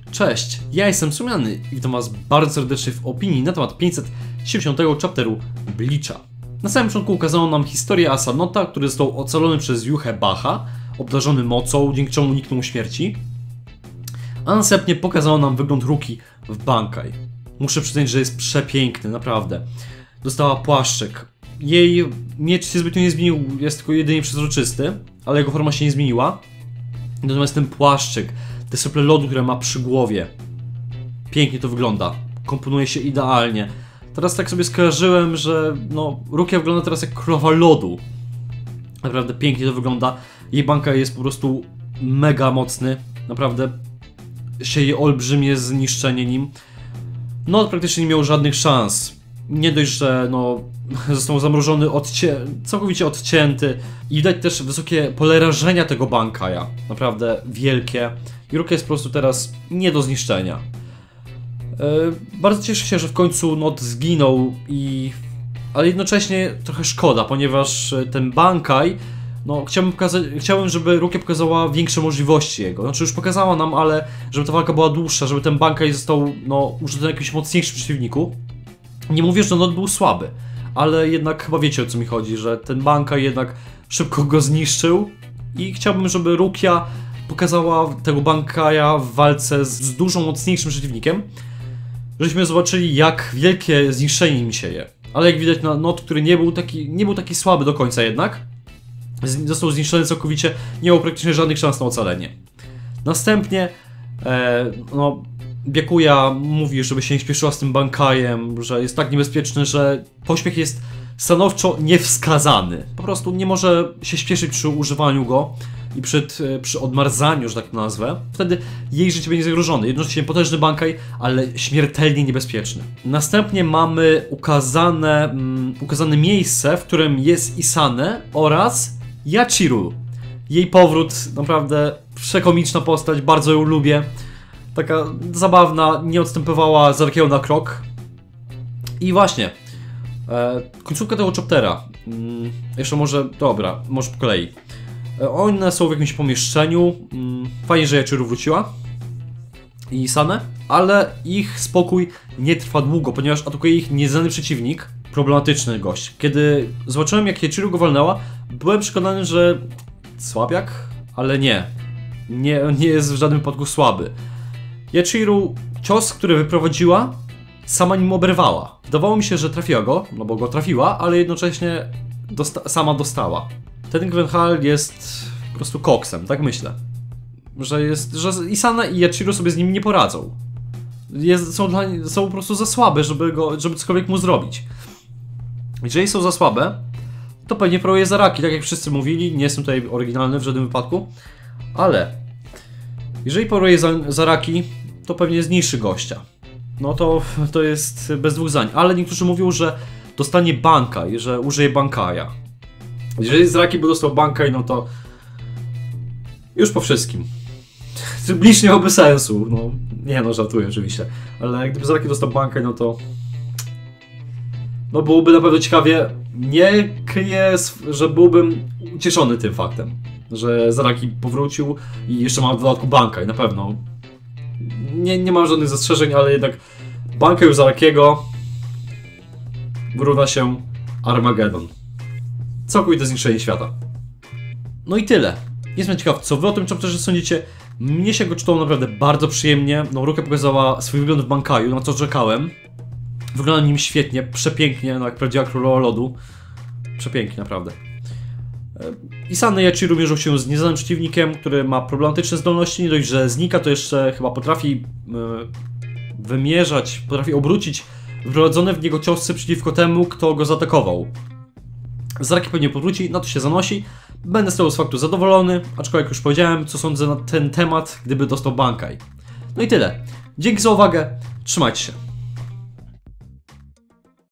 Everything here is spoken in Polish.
Cześć, ja jestem Sumiany i witam was bardzo serdecznie w opinii na temat 570 chapteru Bleacha. Na samym początku ukazano nam historię Asanota, który został ocalony przez Juhę Bacha, obdarzony mocą, dzięki czemu uniknął śmierci. A następnie pokazano nam wygląd Ruki w Bankai. Muszę przyznać, że jest przepiękny, naprawdę. Dostała płaszczyk. Jej miecz się zbytnio nie zmienił, jest tylko jedynie przezroczysty, ale jego forma się nie zmieniła. Natomiast ten płaszczyk, te sople lodu, które ma przy głowie, pięknie to wygląda, komponuje się idealnie. Teraz tak sobie skojarzyłem, że no, Rukia wygląda teraz jak królowa lodu. Naprawdę pięknie to wygląda. Jej Bankai jest po prostu mega mocny, naprawdę sieje olbrzymie zniszczenie nim. No praktycznie nie miał żadnych szans. Nie dość, że no, został zamrożony, całkowicie odcięty. I widać też wysokie pole rażenia tego Bankaja. Naprawdę wielkie. I Rukia jest po prostu teraz nie do zniszczenia. Bardzo cieszę się, że w końcu Not zginął, ale jednocześnie trochę szkoda, ponieważ ten Bankai, no chciałbym, żeby Rukia pokazała większe możliwości jego. Znaczy już pokazała nam, ale żeby ta walka była dłuższa, żeby ten Bankai został użyty na jakimś mocniejszym przeciwniku. Nie mówię, że Not był słaby, ale jednak chyba wiecie, o co mi chodzi, że ten Bankai jednak szybko go zniszczył i chciałbym, żeby Rukia pokazała tego Bankaja w walce z dużo mocniejszym przeciwnikiem, żebyśmy zobaczyli, jak wielkie zniszczenie im sieje. Ale jak widać na Not, który nie był taki słaby do końca jednak, został zniszczony całkowicie, nie miał praktycznie żadnych szans na ocalenie. Następnie Byakuya mówi, żeby się nie śpieszyła z tym Bankajem, że jest tak niebezpieczny, że pośpiech jest stanowczo niewskazany. Po prostu nie może się śpieszyć przy używaniu go i przy odmarzaniu, że tak to nazwę. Wtedy jej życie będzie zagrożone. Jednocześnie potężny Bankai, ale śmiertelnie niebezpieczny. Następnie mamy ukazane miejsce, w którym jest Isane oraz Yachiru. Jej powrót, naprawdę przekomiczna postać, bardzo ją lubię. Taka zabawna, nie odstępowała z Arakiego na krok. I właśnie, końcówka tego chaptera. Jeszcze może po kolei. One są w jakimś pomieszczeniu. Fajnie, że Yachiru wróciła i Isane, ale ich spokój nie trwa długo, ponieważ atakuje ich nieznany przeciwnik, problematyczny gość. Kiedy zobaczyłem, jak Yachiru go walnęła, byłem przekonany, że słabiak, ale nie jest w żadnym wypadku słaby. Yachiru cios, który wyprowadziła, sama nim oberwała. Wydawało mi się, że trafiła go, no bo go trafiła, ale jednocześnie sama dostała. Ten Gwenhall jest po prostu koksem, tak myślę. Że Isane i Yachiru sobie z nim nie poradzą. Są po prostu za słabe, żeby cokolwiek mu zrobić. Jeżeli są za słabe, to pewnie próbuje Zaraki, tak jak wszyscy mówili, nie jestem tutaj oryginalny w żadnym wypadku. Ale jeżeli próbuje Zaraki, to pewnie zniszczy gościa. No to jest bez dwóch zdań. Ale niektórzy mówią, że dostanie Bankai, że użyje Bankaja. Jeżeli Zaraki by dostał Bankai, no to już po wszystkim. Bleach nie miałby sensu. Żartuję oczywiście. Ale gdyby Zaraki dostał Bankai, no to byłoby na pewno ciekawie. Nie kryję, że byłbym ucieszony tym faktem, że Zaraki powrócił i jeszcze ma w dodatku Bankai, na pewno. Nie mam żadnych zastrzeżeń, ale jednak Bankai u Zarakiego równa się Armageddon. Całkowite zniszczenie świata. No i tyle. Jestem ciekaw, co wy o tym chapterze sądzicie. Mnie się go czytało naprawdę bardzo przyjemnie. Rukia pokazała swój wygląd w Bankaju, na co czekałem. Wygląda nim świetnie, przepięknie, jak prawdziwa królowa lodu. Przepięknie, naprawdę. Isane i Yachiru mierzą się z nieznanym przeciwnikiem, który ma problematyczne zdolności. Nie dość, że znika, to jeszcze chyba potrafi wymierzać, potrafi obrócić wprowadzone w niego ciosy przeciwko temu, kto go zaatakował. Zaraki pewnie powróci, na to się zanosi. Będę z tego faktu zadowolony, aczkolwiek jak już powiedziałem, co sądzę na ten temat, gdyby dostał Bankai. No i tyle. Dzięki za uwagę, trzymajcie się.